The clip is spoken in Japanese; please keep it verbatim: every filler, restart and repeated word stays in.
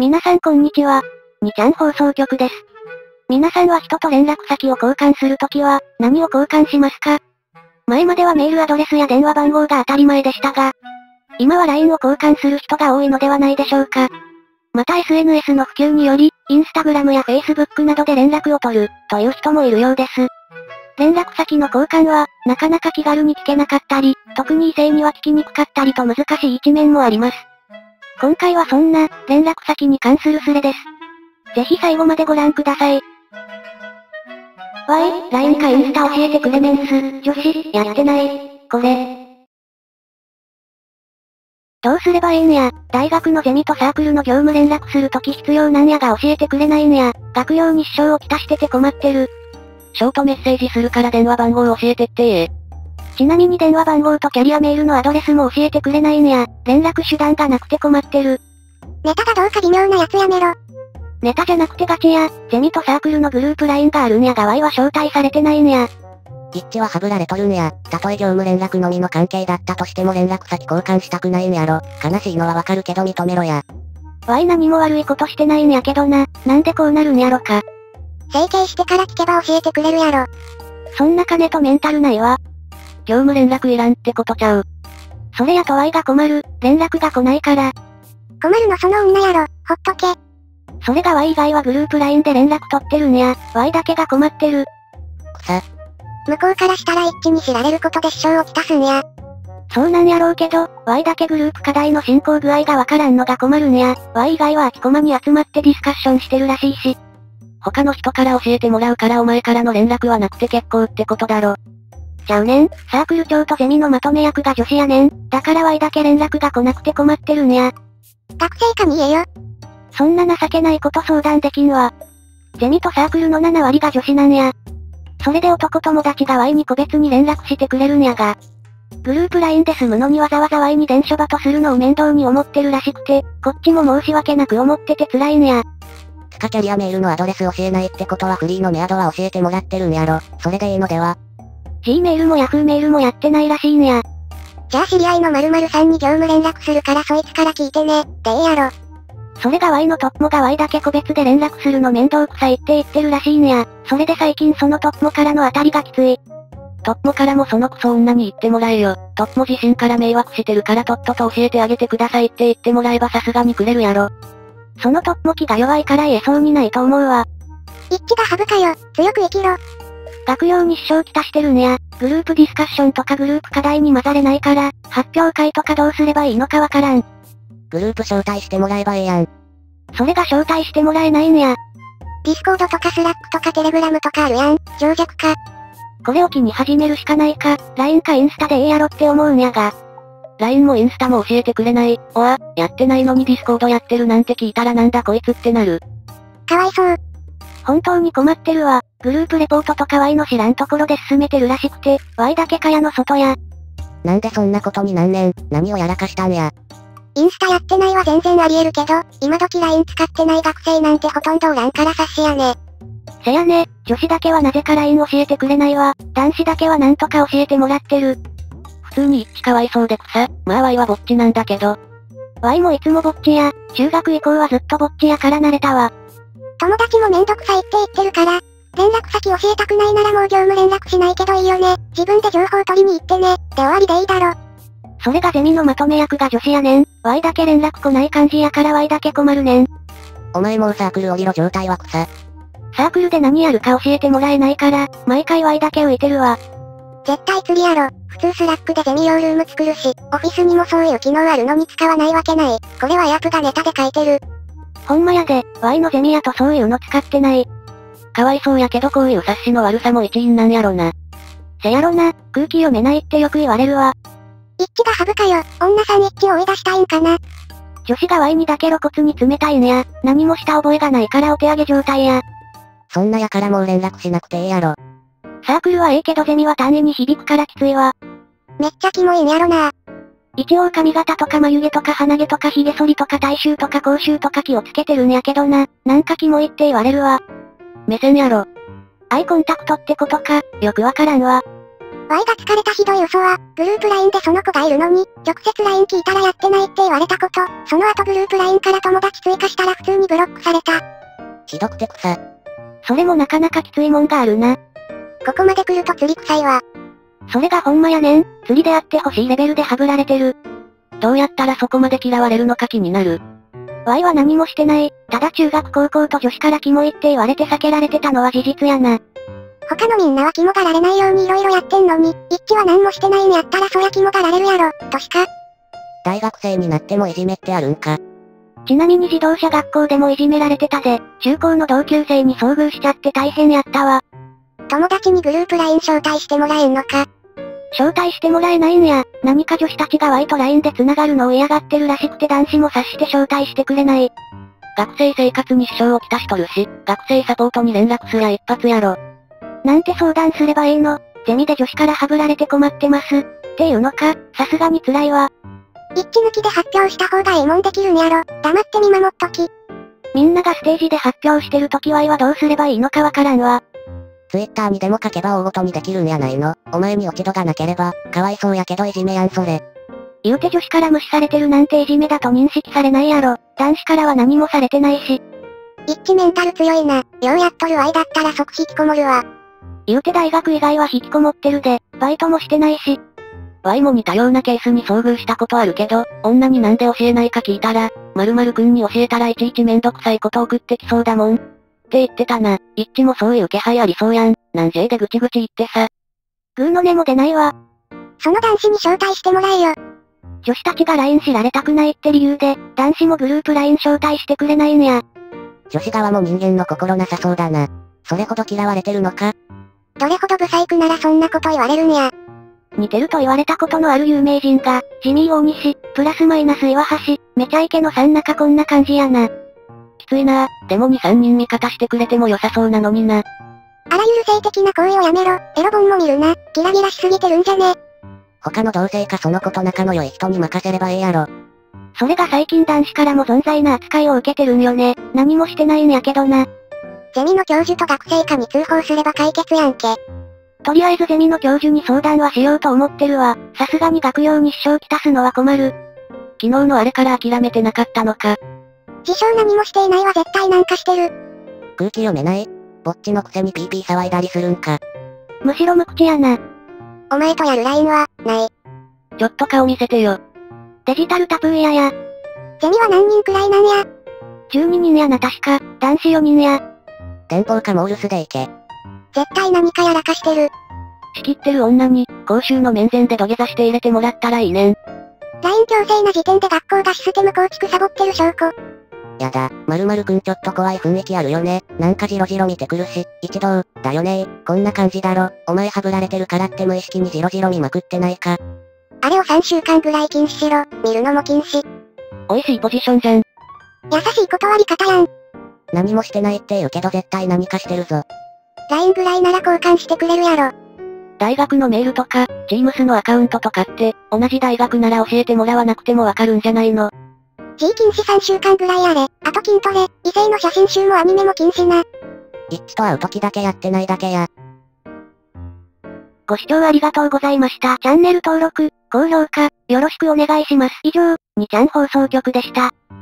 皆さんこんにちは。にちゃん放送局です。皆さんは人と連絡先を交換するときは、何を交換しますか？前まではメールアドレスや電話番号が当たり前でしたが、今は ライン を交換する人が多いのではないでしょうか。また エスエヌエス の普及により、インスタグラムやフェイスブックなどで連絡を取る、という人もいるようです。連絡先の交換は、なかなか気軽に聞けなかったり、特に異性には聞きにくかったりと難しい一面もあります。今回はそんな、連絡先に関するスレです。ぜひ最後までご覧ください。わい、ライン かインスタ教えてくれメンス、女子、やってない、これ。どうすればいいんや、大学のゼミとサークルの業務連絡するとき必要なんやが教えてくれないんや、学用に支障をきたしてて困ってる。 ショートメッセージするから電話番号教えてってー。 ちなみに電話番号とキャリアメールのアドレスも教えてくれないんや、連絡手段がなくて困ってる。 ネタがどうか微妙なやつやめろ。 ネタじゃなくてガチや、ゼミとサークルのグループ ライン があるんやが Y は招待されてないんや。 一致はハブられとるんや。たとえ業務連絡のみの関係だったとしても連絡先交換したくないんやろ。悲しいのはわかるけど認めろや。 Y 何も悪いことしてないんやけどな、なんでこうなるんやろか。 整形してから聞けば教えてくれるやろ。 そんな金とメンタルないわ。 業務連絡いらんってことちゃう。 それやと Y が困る、連絡が来ないから。 困るのその女やろ、ほっとけ。 それが Y 以外はグループ ライン で連絡取ってるんや、Y だけが困ってる。 くさ。 向こうからしたら一気に知られることで支障をきたすんや。 そうなんやろうけど、Y だけグループ課題の進行具合がわからんのが困るんや、Y 以外はあちこまに集まってディスカッションしてるらしいし。 他の人から教えてもらうからお前からの連絡はなくて結構ってことだろ。 ちゃうねん、サークル長とゼミのまとめ役が女子やねん。だから Y だけ連絡が来なくて困ってるんや。 学生か見えよ。 そんな情けないこと相談できんわ。ゼミとサークルのななわりが女子なんや。それで男友達が Y に個別に連絡してくれるんやが。グループ ライン で済むのにわざわざ Y に伝書バトするのを面倒に思ってるらしくて、こっちも申し訳なく思ってて辛いんや。 つかキャリアメールのアドレス教えないってことはフリーのメアドは教えてもらってるんやろ。それでいいのでは？ G メールも Yahoo メールもやってないらしいんや。 じゃあ知り合いの〇〇さんに業務連絡するからそいつから聞いてね、でいいやろ。 それが Y のトップモが Y だけ個別で連絡するの面倒くさいって言ってるらしいんや。それで最近そのトップモからの当たりがきつい。 トップモからもそのクソ女に言ってもらえよ。トップモ自身から迷惑してるからとっとと教えてあげてくださいって言ってもらえばさすがにくれるやろ。 そのトップモ気が弱いから言えそうにないと思うわ。 一致がハブかよ、強く生きろ。 学用に支障きたしてるんや。グループディスカッションとかグループ課題に混ざれないから、発表会とかどうすればいいのかわからん。 グループ招待してもらえばええやん。 それが招待してもらえないんや。 ディスコードとかスラックとかテレグラムとかあるやん、情弱か。 これを機に始めるしかないか、ライン かインスタでええやろって思うんやが。 ライン もインスタも教えてくれない。おわ、やってないのにディスコードやってるなんて聞いたらなんだこいつってなる。 かわいそう。 本当に困ってるわ。グループレポートとか Y の知らんところで進めてるらしくて、Y だけかやの外や。 なんでそんなことになんねん、何をやらかしたんや。 インスタやってないは全然ありえるけど、今時 ライン 使ってない学生なんてほとんどおらんから察しやね。 せやね、女子だけはなぜか ライン 教えてくれないわ。男子だけはなんとか教えてもらってる。 普通に一致かわいそうで草。まあ Y はぼっちなんだけど。 Y もいつもぼっちや、中学以降はずっとぼっちやから慣れたわ。 友達もめんどくさいって言ってるから、連絡先教えたくないならもう業務連絡しないけどいいよね。自分で情報取りに行ってね。で終わりでいいだろ。 それがゼミのまとめ役が女子やねん。Y だけ連絡来ない感じやから Y だけ困るねん。 お前もうサークル降りろ状態は草。 サークルで何やるか教えてもらえないから、毎回 Y だけ浮いてるわ。 絶対釣りやろ。普通スラックでゼミ用ルーム作るし、オフィスにもそういう機能あるのに使わないわけない。これはヤープがネタで書いてる。 ほんまやで、Y のゼミやとそういうの使ってない。 かわいそうやけどこういう察しの悪さも一因なんやろな。 せやろな、空気読めないってよく言われるわ。 一致がハブかよ、女さん一致を追い出したいんかな。 女子が Y にだけ露骨に冷たいんや、何もした覚えがないからお手上げ状態や。 そんなやからもう連絡しなくてええやろ。 サークルはええけどゼミは単位に響くからきついわ。 めっちゃキモいんやろな。 一応髪型とか眉毛とか鼻毛とか髭剃りとか体臭とか口臭とか気をつけてるんやけどな、なんかキモいって言われるわ。 目線やろ。 アイコンタクトってことか、よくわからんわ。 Y が疲れたひどい嘘は、グループ ライン でその子がいるのに、直接 ライン 聞いたらやってないって言われたこと、その後グループ ライン から友達追加したら普通にブロックされた。 ひどくて草。 それもなかなかきついもんがあるな。 ここまで来ると釣り臭いわ。 それがほんまやねん。釣りであってほしいレベルでハブられてる。 どうやったらそこまで嫌われるのか気になる。 Y は何もしてない。ただ中学高校と女子からキモいって言われて避けられてたのは事実やな。 他のみんなはキモがられないように色々やってんのに、一致は何もしてないんやったらそりゃキモがられるやろ、としか。 大学生になってもいじめってあるんか。 ちなみに自動車学校でもいじめられてたぜ。中高の同級生に遭遇しちゃって大変やったわ。 友達にグループ ライン 招待してもらえんのか。 招待してもらえないんや。何か女子たちが Y と ライン で繋がるのを嫌がってるらしくて男子も察して招待してくれない。 学生生活に支障をきたしとるし、学生サポートに連絡すりゃ一発やろ。 なんて相談すればいいの？ゼミで女子からハブられて困ってます。っていうのか、さすがに辛いわ。 一致抜きで発表した方がいいもんできるんやろ。黙って見守っとき。 みんながステージで発表してるとき Y はどうすればいいのかわからんわ。 ツイッターにでも書けば大ごとにできるんやないの。お前に落ち度がなければ、かわいそうやけどいじめやんそれ。 言うて女子から無視されてるなんていじめだと認識されないやろ。男子からは何もされてないし。 一致メンタル強いな。ようやっとる Y だったら即引きこもるわ。 言うて大学以外は引きこもってるで、バイトもしてないし。 Y も似たようなケースに遭遇したことあるけど、女になんで教えないか聞いたら、〇〇くんに教えたらいちいちめんどくさいこと送ってきそうだもん。って言ってたな。一致もそういう気配ありそうやん。なんじぇいでぐちぐち言ってさ。 グーの音も出ないわ。 その男子に招待してもらえよ。 女子たちが ライン 知られたくないって理由で、男子もグループ ライン 招待してくれないんや。 女子側も人間の心なさそうだな。それほど嫌われてるのか？ どれほどブサイクならそんなこと言われるんや。 似てると言われたことのある有名人が、ジミー大西、プラスマイナス岩橋、めちゃイケのさん中こんな感じやな。 きついなぁ。でもに、さんにん味方してくれても良さそうなのにな。 あらゆる性的な行為をやめろ。エロ本も見るな。ギラギラしすぎてるんじゃね？ 他の同性かその子と仲の良い人に任せればええやろ。 それが最近男子からも存在な扱いを受けてるんよね。何もしてないんやけどな。 ゼミの教授と学生課に通報すれば解決やんけ。 とりあえずゼミの教授に相談はしようと思ってるわ。さすがに学用に支障きたすのは困る。 昨日のあれから諦めてなかったのか。 自称何もしていないは絶対なんかしてる。 空気読めない？ぼっちのくせにピーピー騒いだりするんか。 むしろ無口やな。 お前とやる ライン は、ない。 ちょっと顔見せてよ。 デジタルタプーやや。 ゼミは何人くらいなんや？ じゅうににんやな確か、男子よにんや。 電報かモールスで行け。 絶対何かやらかしてる。 仕切ってる女に、公衆の面前で土下座して入れてもらったらいいねん。 ライン 強制な時点で学校がシステム構築サボってる証拠。 やだ、〇〇くんちょっと怖い雰囲気あるよね。なんかジロジロ見てくるし、一同、だよねー。こんな感じだろ。お前ハブられてるからって無意識にジロジロ見まくってないか。 あれをさんしゅうかんぐらい禁止しろ。見るのも禁止。 おいしいポジションじゃん。 優しい断り方やん。 何もしてないって言うけど絶対何かしてるぞ。 ライン ぐらいなら交換してくれるやろ。 大学のメールとか、Teams のアカウントとかって、同じ大学なら教えてもらわなくてもわかるんじゃないの。 G 禁止さんしゅうかんぐらいあれ。あと筋トレ、異性の写真集もアニメも禁止な。 一致と会う時だけやってないだけや。 ご視聴ありがとうございました。チャンネル登録、高評価、よろしくお願いします。以上、にちゃん放送局でした。